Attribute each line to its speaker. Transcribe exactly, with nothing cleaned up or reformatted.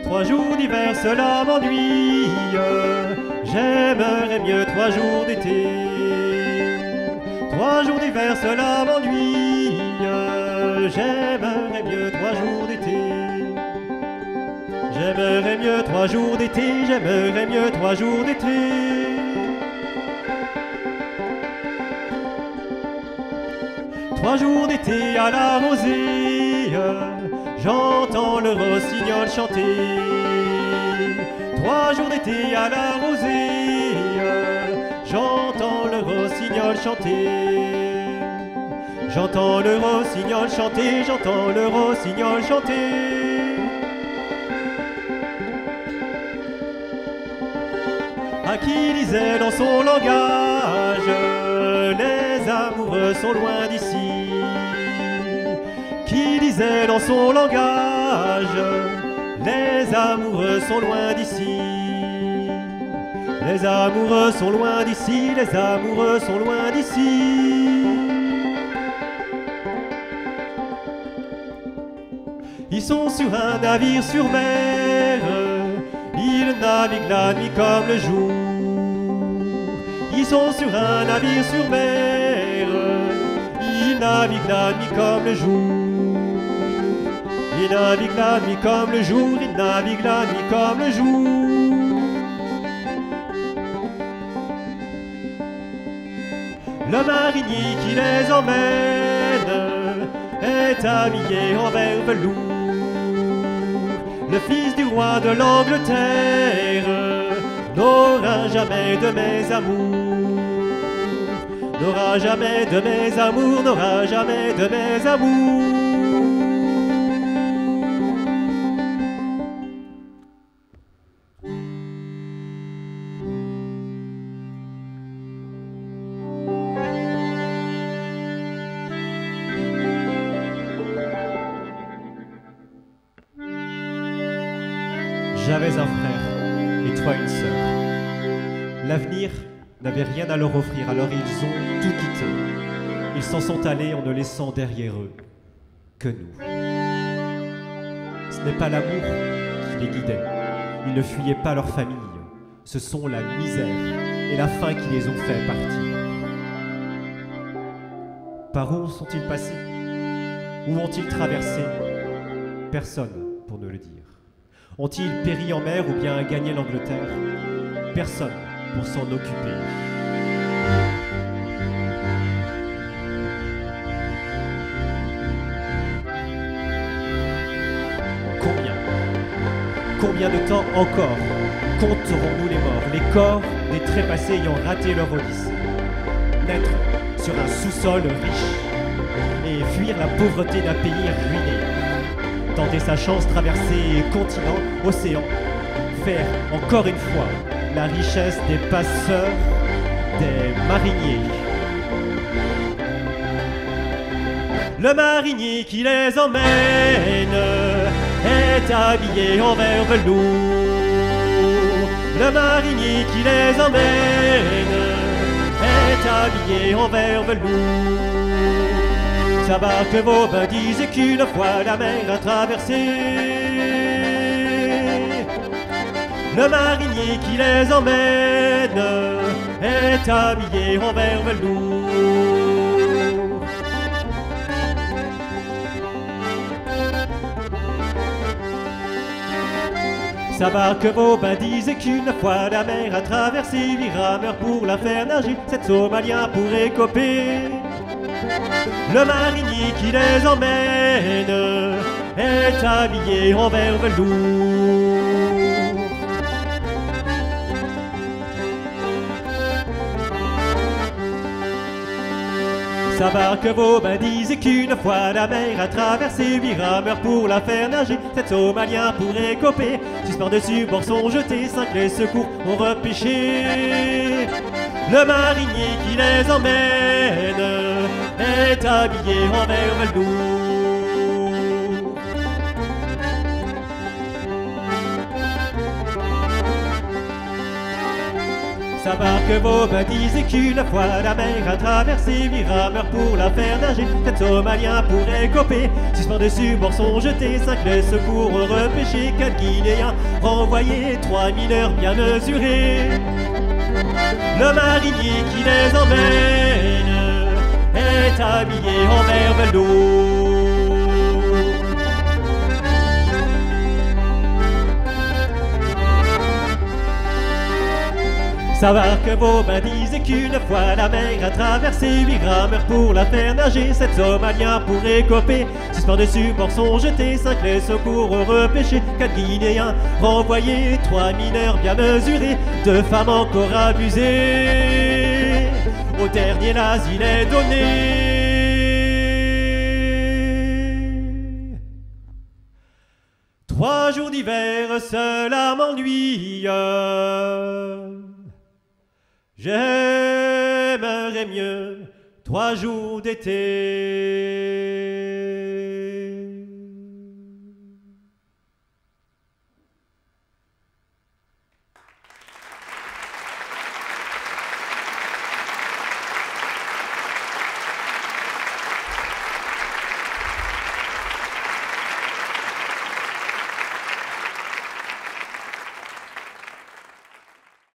Speaker 1: Trois jours d'hiver, cela m'ennuie. J'aimerais mieux trois jours d'été. Trois jours d'hiver, cela m'ennuie. J'aimerais mieux trois jours d'été. J'aimerais mieux trois jours d'été. J'aimerais mieux trois jours d'été. Trois jours d'été à la rosée, j'entends le rossignol chanter. Trois jours d'été à la rosée, j'entends le rossignol chanter. J'entends le rossignol chanter, j'entends le rossignol chanter. À qui disait dans son langage, les amoureux sont loin d'ici. Qui disait dans son langage, les amoureux sont loin d'ici. Les amoureux sont loin d'ici, les amoureux sont loin d'ici. Ils sont sur un navire sur mer, ils naviguent la nuit comme le jour. Ils sont sur un navire sur mer, ils naviguent la nuit comme le jour. Ils naviguent la nuit comme le jour, ils naviguent la nuit comme le jour. Le marinier qui les emmène est habillé en vert velours. Le fils du roi de l'Angleterre n'aura jamais de mes amours. N'aura jamais de mes amours, n'aura jamais de mes amours. J'avais un frère et toi une sœur. L'avenir n'avait rien à leur offrir, alors ils ont tout quitté. Ils s'en sont allés en ne laissant derrière eux que nous. Ce n'est pas l'amour qui les guidait. Ils ne fuyaient pas leur famille. Ce sont la misère et la faim qui les ont fait partir. Par où sont-ils passés? Où ont-ils traversé? Personne pour nous le dire. Ont-ils péri en mer ou bien gagné l'Angleterre? Personne pour s'en occuper. Combien? Combien de temps encore compterons-nous les morts, les corps des trépassés ayant raté leur odyssée? Naître sur un sous-sol riche et fuir la pauvreté d'un pays ruiné. Tenter sa chance, traverser continent, océan, faire encore une fois la richesse des passeurs, des mariniers. Le marinier qui les emmène est habillé en vert velours. Le marinier qui les emmène est habillé en vert velours. Sa barque Vaubin disait qu'une fois la mer a traversé. Le marinier qui les emmène est habillé en vert velours. Sa barque Vaubin disait qu'une fois la mer a traversé. Huit rameurs pour la faire nager, sept Somaliens pour écoper. Le marinier qui les emmène est habillé en vert velours. Sa barque Vaubin disait qu'une fois la mer a traversé. Huit rameurs pour la faire nager, sept Somaliens pour écoper. Six par-dessus bord sont jetés, cinq les secours ont repêché. Le marinier qui les emmène est habillé en vert velours. Sa barque que vos mains disaient qu'une fois la mer a traversé huit rameurs pour la faire nager. Quatre Somaliens pourraient coper, six par-dessus bord sont jetés, cinq les secours ont repêché, quatre Guinéens renvoyés, trois mineurs bien mesurés. Le marinier qui les emmène est habillé en merveille d'eau. Savoir que vos mains disaient qu'une fois la mer a traversé huit rameurs pour la faire nager, sept Somaliens pourraient coper, six par-dessus bord sont jetés, cinq les secours ont repêché, quatre Guinéens renvoyés, trois mineurs bien mesurés, deux femmes encore abusées, au dernier l'asile est donné. Trois jours d'hiver, cela m'ennuie. J'aimerais mieux trois jours d'été.